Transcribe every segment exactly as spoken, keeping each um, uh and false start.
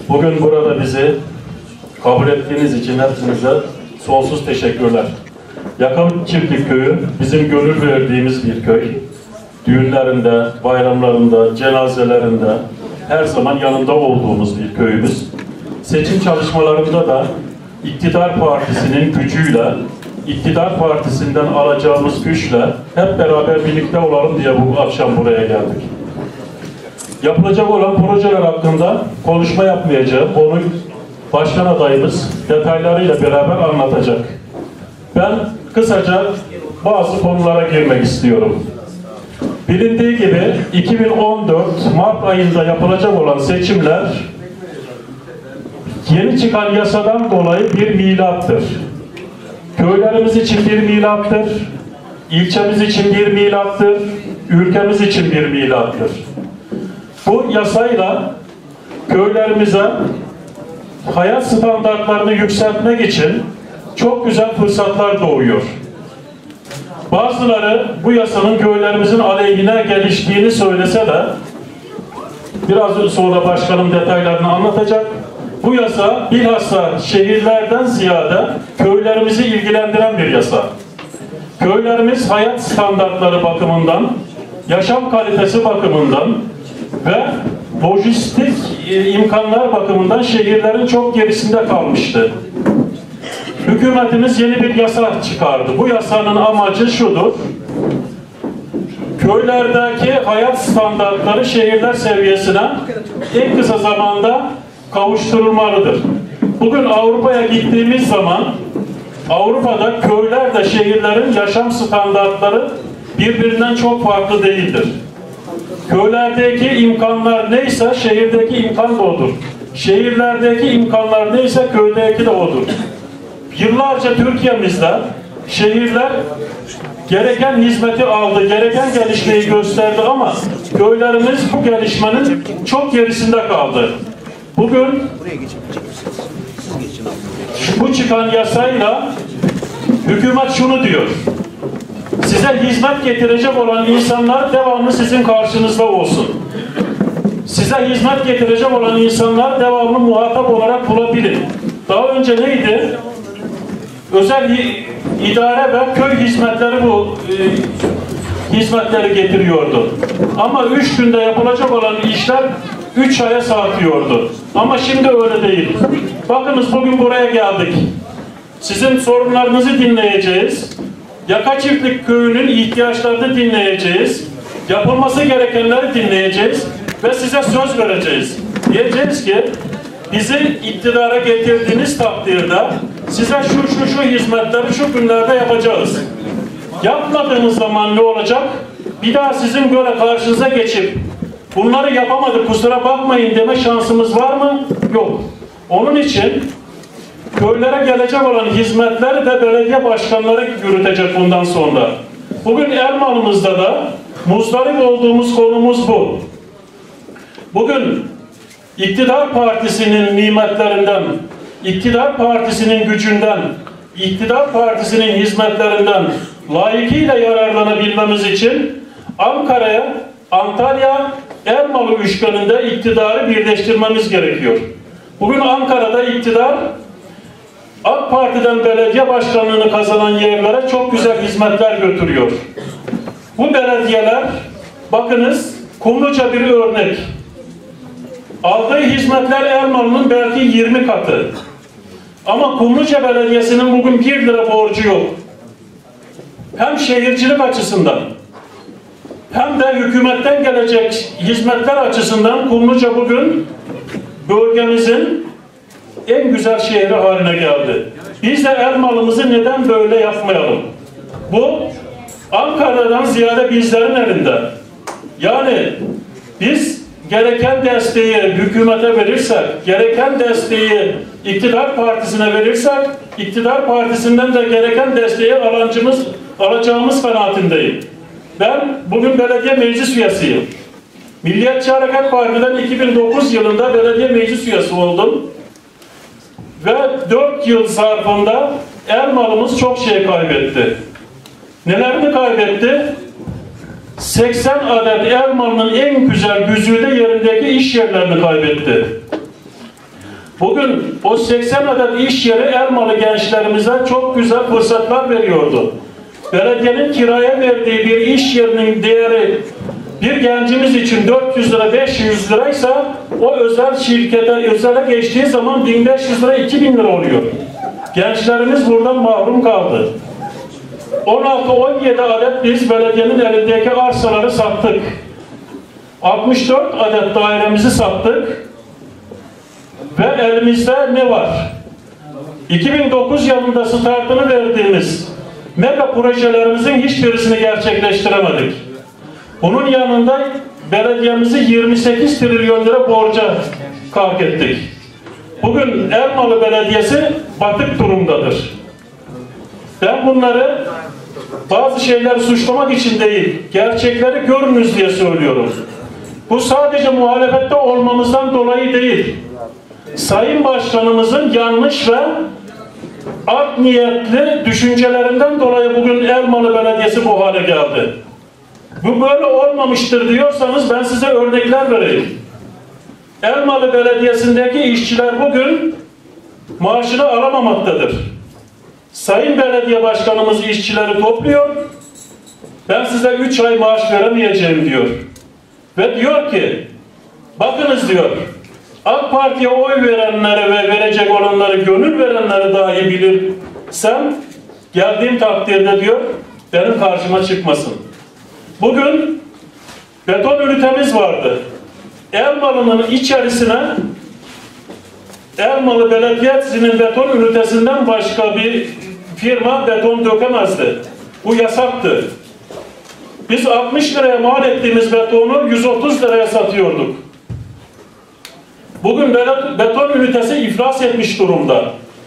Bugün burada bizi kabul ettiğiniz için hepinize sonsuz teşekkürler. Yakamık Çiftlik Köyü bizim gönül verdiğimiz bir köy. Düğünlerinde, bayramlarında, cenazelerinde her zaman yanında olduğumuz bir köyümüz. Seçim çalışmalarında da İktidar Partisi'nin gücüyle, İktidar Partisi'nden alacağımız güçle hep beraber birlikte olalım diye bu akşam buraya geldik. Yapılacak olan projeler hakkında konuşma yapmayacağım. Onu başkan adayımız detaylarıyla beraber anlatacak. Ben kısaca bazı konulara girmek istiyorum. Bilindiği gibi iki bin on dört Mart ayında yapılacak olan seçimler yeni çıkan yasadan dolayı bir milattır. Köylerimiz için bir milattır, ilçemiz için bir milattır, ülkemiz için bir milattır. Bu yasayla köylerimize hayat standartlarını yükseltmek için çok güzel fırsatlar doğuyor. Bazıları bu yasanın köylerimizin aleyhine geliştiğini söylese de biraz sonra başkanım detaylarını anlatacak. Bu yasa bilhassa şehirlerden ziyade köylerimizi ilgilendiren bir yasa. Köylerimiz hayat standartları bakımından, yaşam kalitesi bakımından ve lojistik imkanlar bakımından şehirlerin çok gerisinde kalmıştı. Hükümetimiz yeni bir yasa çıkardı. Bu yasanın amacı şudur: köylerdeki hayat standartları şehirler seviyesine en kısa zamanda kavuşturulmalıdır. Bugün Avrupa'ya gittiğimiz zaman Avrupa'da köylerle şehirlerin yaşam standartları birbirinden çok farklı değildir. Köylerdeki imkanlar neyse şehirdeki imkan da odur. Şehirlerdeki imkanlar neyse köydeki de odur. Yıllarca Türkiye'mizde şehirler gereken hizmeti aldı, gereken gelişmeyi gösterdi ama köylerimiz bu gelişmenin çok gerisinde kaldı. Bugün bu çıkan yasayla hükümet şunu diyor: size hizmet getirecek olan insanlar devamlı sizin karşınızda olsun. Size hizmet getirecek olan insanlar devamlı muhatap olarak bulabilin. Daha önce neydi? Özel idare ve köy hizmetleri bu e, hizmetleri getiriyordu. Ama üç günde yapılacak olan işler üç aya sarkıyordu. Ama şimdi öyle değil. Bakınız bugün buraya geldik. Sizin sorunlarınızı dinleyeceğiz. Yaka Çiftlik Köyü'nün ihtiyaçlarını dinleyeceğiz. Yapılması gerekenleri dinleyeceğiz. Ve size söz vereceğiz. Diyeceğiz ki bizi iktidara getirdiğiniz takdirde size şu şu şu hizmetleri şu günlerde yapacağız. Yapmadığınız zaman ne olacak? Bir daha sizin böyle karşınıza geçip bunları yapamadık kusura bakmayın deme şansımız var mı? Yok. Onun için köylere gelecek olan hizmetleri de belediye başkanları yürütecek bundan sonra. Bugün Elmalı'mızda da muzdarip olduğumuz konumuz bu. Bugün İktidar Partisi'nin nimetlerinden, İktidar Partisi'nin gücünden, İktidar Partisi'nin hizmetlerinden layıkıyla yararlanabilmemiz için Ankara'ya, Antalya, Elmalı üçgeninde iktidarı birleştirmemiz gerekiyor. Bugün Ankara'da iktidar AK Parti'den belediye başkanlığını kazanan yerlere çok güzel hizmetler götürüyor. Bu belediyeler, bakınız, Kumluca bir örnek. Aldığı hizmetler Elmalı'nın belki yirmi katı. Ama Kumluca Belediyesi'nin bugün bir lira borcu yok. Hem şehircilik açısından hem de hükümetten gelecek hizmetler açısından Kumluca bugün bölgemizin en güzel şehri haline geldi. Biz de Elmalı'mızı neden böyle yapmayalım? Bu Ankara'dan ziyade bizlerin elinde. Yani biz gereken desteği hükümete verirsek, gereken desteği iktidar partisine verirsek, iktidar partisinden de gereken desteği alancımız, alacağımız kanaatindeyim. Ben bugün belediye meclis üyesiyim. Milliyetçi Hareket Parti'den iki bin dokuz yılında belediye meclis üyesi oldum. Ve dört yıl zarfında Elmalı'mız çok şey kaybetti. Nelerini kaybetti? seksen adet Elmalı'nın en güzel güzide yerindeki iş yerlerini kaybetti. Bugün o seksen adet iş yeri Elmalı gençlerimize çok güzel fırsatlar veriyordu. Belediyenin kiraya verdiği bir iş yerinin değeri bir gencimiz için dört yüz lira, beş yüz liraysa o özel şirkete, özele geçtiği zaman bin beş yüz lira, iki bin lira oluyor. Gençlerimiz buradan mahrum kaldı. on altı on yedi adet biz belediyenin elindeki arsaları sattık. altmış dört adet dairemizi sattık. Ve elimizde ne var? iki bin dokuz yılında startını verdiğimiz mega projelerimizin hiçbirisini gerçekleştiremedik. Bunun yanında belediyemizi yirmi sekiz trilyon lira borca kalk ettik. Bugün Elmalı Belediyesi batık durumdadır. Ben bunları bazı şeyleri suçlamak için değil, gerçekleri görünüz diye söylüyorum. Bu sadece muhalefette olmamızdan dolayı değil. Sayın Başkanımızın yanlış ve art niyetli düşüncelerinden dolayı bugün Elmalı Belediyesi bu hale geldi. Bu böyle olmamıştır diyorsanız ben size örnekler vereyim. Elmalı Belediyesi'ndeki işçiler bugün maaşını alamamaktadır. Sayın Belediye Başkanımız işçileri topluyor. Ben size üç ay maaş veremeyeceğim diyor. Ve diyor ki, bakınız diyor, AK Parti'ye oy verenleri ve verecek olanları, gönül verenleri dahi bilirsem, geldiğim takdirde diyor, benim karşıma çıkmasın. Bugün beton ünitemiz vardı. Elmalı'nın içerisine Elmalı Belediyesi'nin beton ünitesinden başka bir firma beton dökemezdi. Bu yasaktı. Biz altmış liraya mal ettiğimiz betonu yüz otuz liraya satıyorduk. Bugün beton ünitesi iflas etmiş durumda.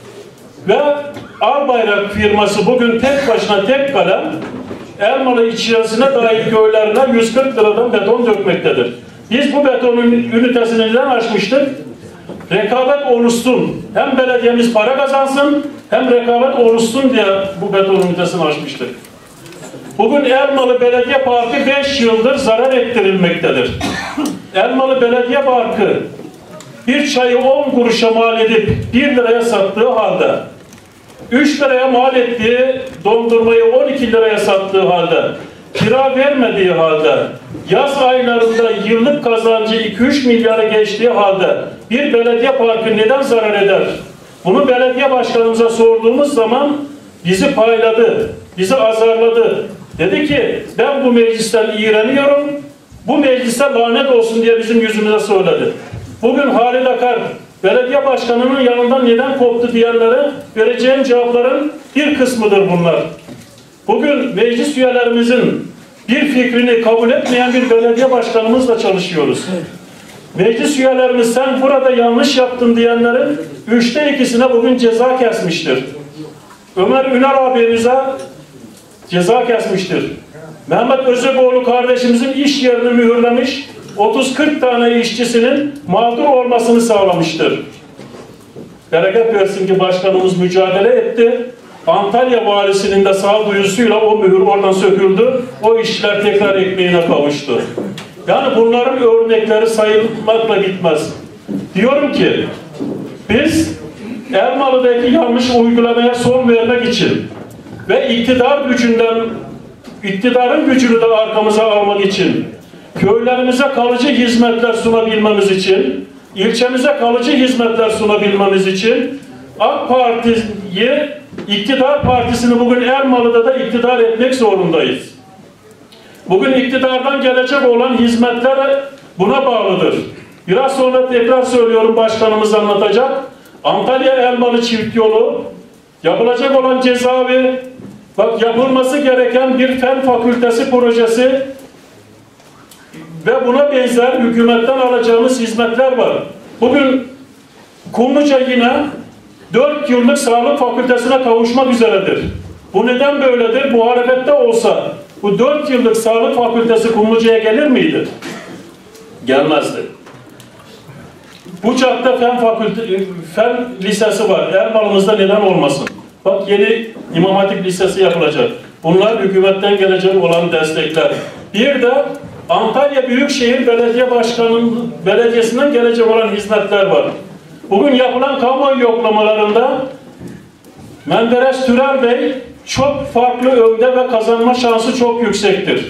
Ve Albayrak firması bugün tek başına tek kalem Elmalı içerisine dahil köylerine yüz kırk liradan beton dökmektedir. Biz bu beton ünitesini neden açmıştık? Rekabet oluşsun. Hem belediyemiz para kazansın, hem rekabet oluşsun diye bu beton ünitesini açmıştık. Bugün Elmalı Belediye Parkı beş yıldır zarar ettirilmektedir. Elmalı Belediye Parkı bir çayı on kuruşa mal edip bir liraya sattığı halde, üç liraya mal ettiği dondurmayı on iki liraya sattığı halde, kira vermediği halde, yaz aylarında yıllık kazancı iki üç milyara geçtiği halde bir belediye parkı neden zarar eder? Bunu belediye başkanımıza sorduğumuz zaman bizi payladı, bizi azarladı. Dedi ki ben bu meclisten iğreniyorum, bu meclise lanet olsun diye bizim yüzümüze söyledi. Bugün Halil Akar, belediye başkanının yanından neden koptu diyenlere vereceğim cevapların bir kısmıdır bunlar. Bugün meclis üyelerimizin bir fikrini kabul etmeyen bir belediye başkanımızla çalışıyoruz. Meclis üyelerimiz sen burada yanlış yaptın diyenlerin üçte ikisine bugün ceza kesmiştir. Ömer Üner abimize ceza kesmiştir. Mehmet Özeboğlu kardeşimizin iş yerini mühürlemiş, otuz kırk tane işçisinin mağdur olmasını sağlamıştır. Bereket versin ki başkanımız mücadele etti. Antalya valisinin de sağduyusuyla o mühür oradan söküldü. O işçiler tekrar ekmeğine kavuştu. Yani bunların örnekleri sayılmakla bitmez. Diyorum ki biz Elmalı'daki yanlış uygulamaya son vermek için ve iktidar gücünden iktidarın gücünü de arkamıza almak için, köylerimize kalıcı hizmetler sunabilmemiz için, ilçemize kalıcı hizmetler sunabilmemiz için AK Parti'yi, iktidar partisini bugün Elmalı'da da iktidar etmek zorundayız. Bugün iktidardan gelecek olan hizmetler buna bağlıdır. Biraz sonra tekrar söylüyorum, başkanımız anlatacak. Antalya Elmalı çift yolu, yapılacak olan cezaevi, bak yapılması gereken bir fen fakültesi projesi ve buna benzer hükümetten alacağımız hizmetler var. Bugün Kumluca yine dört yıllık sağlık fakültesine kavuşmak üzeredir. Bu neden böyledir? Muhalefette olsa bu dört yıllık sağlık fakültesi Kumluca'ya gelir miydi? Gelmezdi. Bucak'ta fen fakülte, fen lisesi var. Elmalımızda neden olmasın? Bak yeni İmam Hatip Lisesi yapılacak. Bunlar hükümetten gelecek olan destekler. Bir de Antalya Büyükşehir Belediye Başkanı'nın belediyesinden gelecek olan hizmetler var. Bugün yapılan kamuoyu yoklamalarında Menderes Türel Bey çok farklı önde ve kazanma şansı çok yüksektir.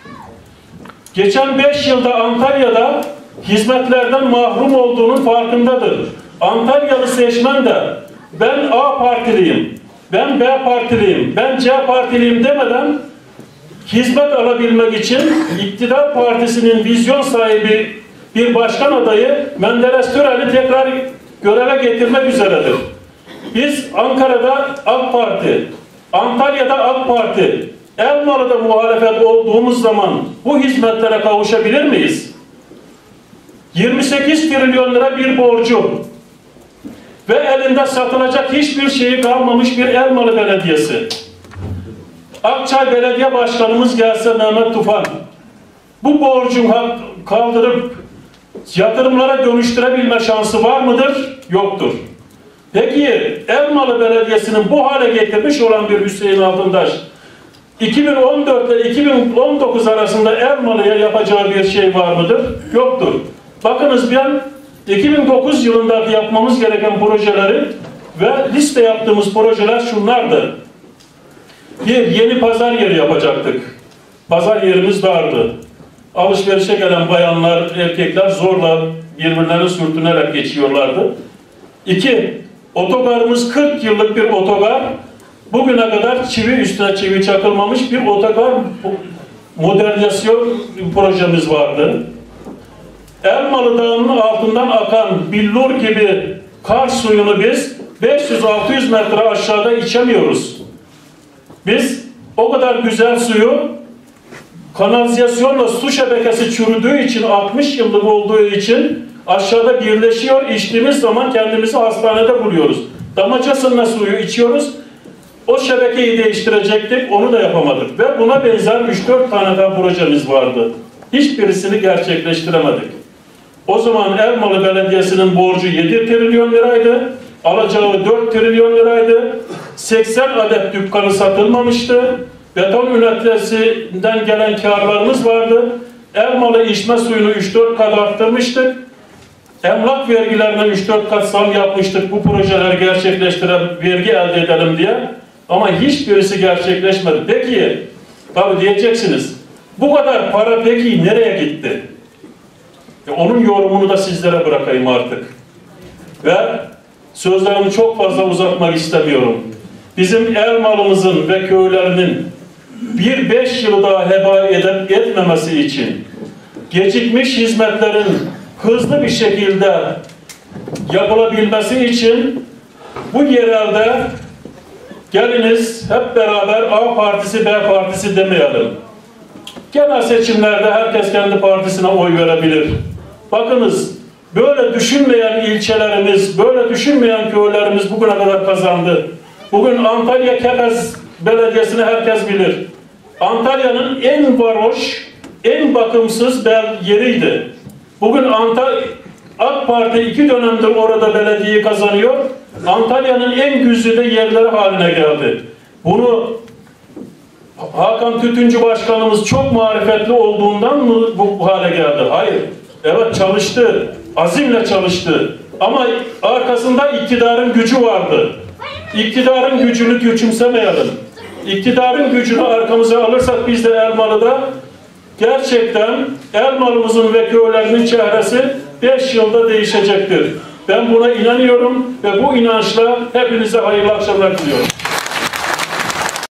Geçen beş yılda Antalya'da hizmetlerden mahrum olduğunun farkındadır. Antalyalı seçmen de ben A partiliyim, ben B partiliyim, ben C partiliyim demeden hizmet alabilmek için iktidar partisinin vizyon sahibi bir başkan adayı Menderes Türel'i tekrar göreve getirmek üzeredir. Biz Ankara'da AK Parti, Antalya'da AK Parti, Elmalı'da muhalefet olduğumuz zaman bu hizmetlere kavuşabilir miyiz? yirmi sekiz trilyon lira bir borcu ve elinde satılacak hiçbir şeyi kalmamış bir Elmalı Belediyesi. Akçay Belediye Başkanımız gelse Mehmet Tufan, bu borcun kaldırıp yatırımlara dönüştürebilme şansı var mıdır? Yoktur. Peki Elmalı Belediyesi'nin bu hale getirmiş olan bir Hüseyin Altıntaş, iki bin on dört ile iki bin on dokuz arasında Elmalı'ya yapacağı bir şey var mıdır? Yoktur. Bakınız ben iki bin dokuz yılında yapmamız gereken projeleri ve liste yaptığımız projeler şunlardı. Bir, yeni pazar yeri yapacaktık. Pazar yerimiz dardı. Alışverişe gelen bayanlar, erkekler zorla birbirlerine sürtünerek geçiyorlardı. İki, otogarımız kırk yıllık bir otogar. Bugüne kadar çivi üstüne çivi çakılmamış bir otogar modernizasyon projemiz vardı. Elmalı Dağı'nın altından akan billur gibi kar suyunu biz beş yüz altı yüz metre aşağıda içemiyoruz. Biz o kadar güzel suyu kanalizasyonla su şebekesi çürüdüğü için, altmış yıllık olduğu için aşağıda birleşiyor, içtiğimiz zaman kendimizi hastanede buluyoruz. Damacasına suyu içiyoruz. O şebekeyi değiştirecektik, onu da yapamadık. Ve buna benzer üç dört tane daha projemiz vardı. Hiçbirisini gerçekleştiremedik. O zaman Elmalı Belediyesi'nin borcu yedi trilyon liraydı. Alacağı dört trilyon liraydı. seksen adet dükkanı satılmamıştı. Beton üreticisinden gelen karlarımız vardı. Elmalı içme suyunu üç dört kat arttırmıştık. Emlak vergilerine üç dört kat zam yapmıştık. Bu projeleri gerçekleştiren vergi elde edelim diye. Ama hiçbirisi gerçekleşmedi. Peki, tabii diyeceksiniz, bu kadar para peki nereye gitti? E onun yorumunu da sizlere bırakayım artık. Ve sözlerimi çok fazla uzatmak istemiyorum. Bizim Elmalı'mızın ve köylerinin bir beş yılı daha heba edip etmemesi için gecikmiş hizmetlerin hızlı bir şekilde yapılabilmesi için bu yerelde geliniz hep beraber A partisi B partisi demeyelim. Genel seçimlerde herkes kendi partisine oy verebilir. Bakınız böyle düşünmeyen ilçelerimiz, böyle düşünmeyen köylerimiz bugüne kadar kazandı. Bugün Antalya Kepez Belediyesi'ni herkes bilir. Antalya'nın en varoş, en bakımsız yeriydi. Bugün Antalya, AK Parti iki dönemdir orada belediyeyi kazanıyor. Antalya'nın en güzide yerleri haline geldi. Bunu Hakan Tütüncü Başkanımız çok marifetli olduğundan mı bu hale geldi? Hayır. Evet çalıştı. Azimle çalıştı. Ama arkasında iktidarın gücü vardı. İktidarın gücünü küçümsemeyelim. İktidarın gücünü arkamıza alırsak biz de Elmalı'da gerçekten Elmalı'mızın ve köylerinin çehresi beş yılda değişecektir. Ben buna inanıyorum ve bu inançla hepinize hayırlı akşamlar diliyorum.